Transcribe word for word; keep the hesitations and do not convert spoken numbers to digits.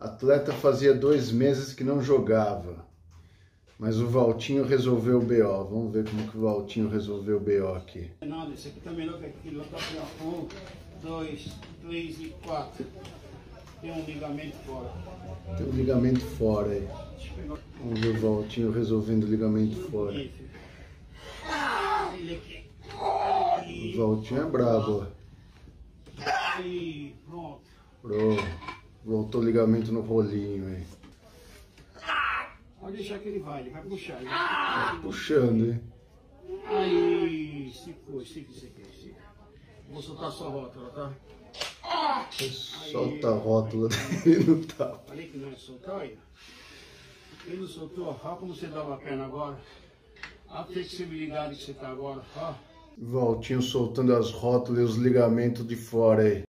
Atleta fazia dois meses que não jogava, mas o Valtinho resolveu o B O. Vamos ver como que o Valtinho resolveu o B O aqui. Não, esse aqui tá melhor que aquilo. Um, dois, três e quatro. Tem um ligamento fora. Tem um ligamento fora aí. Vamos ver o Valtinho resolvendo o ligamento fora. O Valtinho é brabo, ó. Aí, pronto. Pronto. Voltou o ligamento no rolinho aí. Pode deixar que ele vai, ele vai puxar. Ele Tá puxando, hein? Aí, esticou, estica, estica, estica. Vou soltar sua rótula, tá? Solta a rótula dele no tapa. Falei que não ia soltar, aí. Ele não soltou, ó. Olha como você dá uma perna agora. Olha a flexibilidade que você tá agora, ó. Valtinho soltando as rótulas e os ligamentos de fora aí.